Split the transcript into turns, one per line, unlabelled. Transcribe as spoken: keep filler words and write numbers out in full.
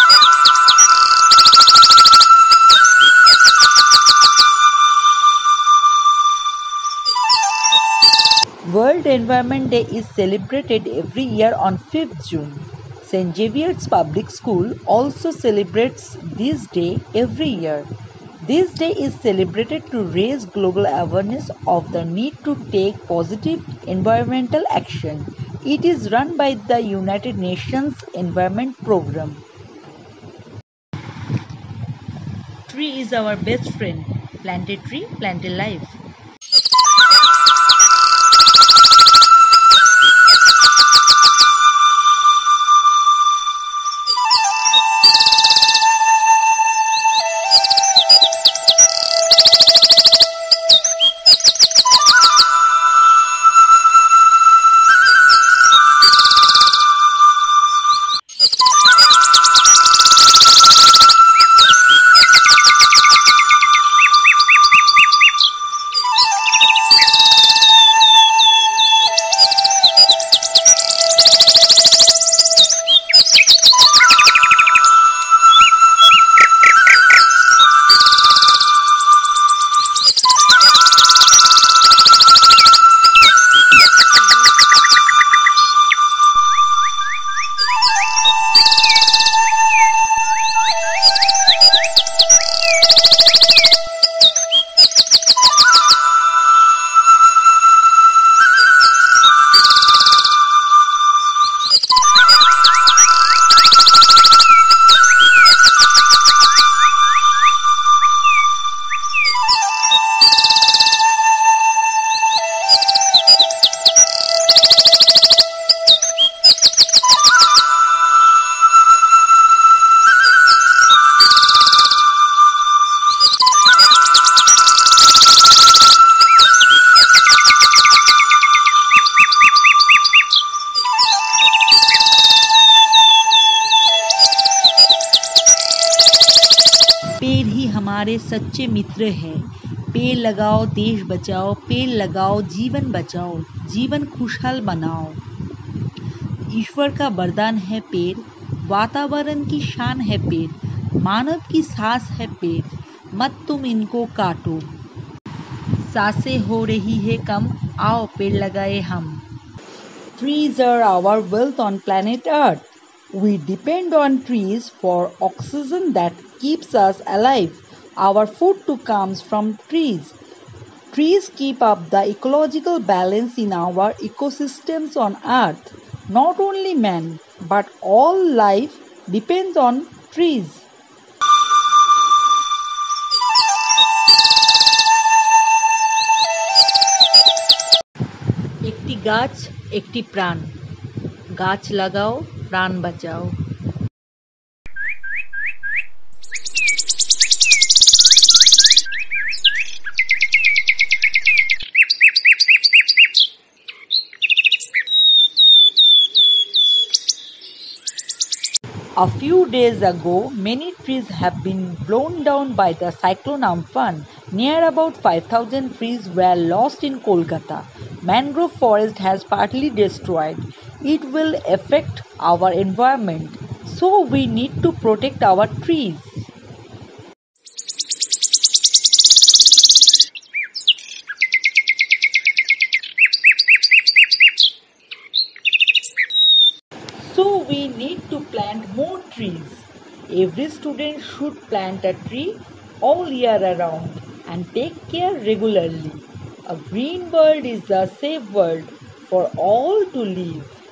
World Environment Day is celebrated every year on fifth June. Saint Xavier's Public School also celebrates this day every year. This day is celebrated to raise global awareness of the need to take positive environmental action. It is run by the United Nations Environment Programme. Tree is our best friend. Plant a tree, plant a life. पेड़ ही हमारे सच्चे मित्र हैं। पेड़ लगाओ देश बचाओ, पेड़ लगाओ जीवन बचाओ, जीवन खुशहाल बनाओ। ईश्वर का वरदान है पेड़, वातावरण की शान है पेड़, मानव की सांस है पेड़, मत तुम इनको काटो। सांसें हो रही है कम, आओ पेड़ लगाए हम। Trees are our wealth on planet Earth. We depend on trees for oxygen that keeps us alive. Our food too comes from trees. Trees keep up the ecological balance in our ecosystems on Earth. Not only man, but all life depends on trees. একটি গাছ একটি প্রাণ, গাছ লাগাও প্রাণ বাঁচাও। A few days ago, many trees have been blown down by the cyclone Amphan. Near about five thousand trees were lost in Kolkata. Mangrove forest has partly destroyed. It will affect our environment, so we need to protect our trees. So we need to plant more trees. Every student should plant a tree all year around and take care regularly. A green world is a safe world for all to live.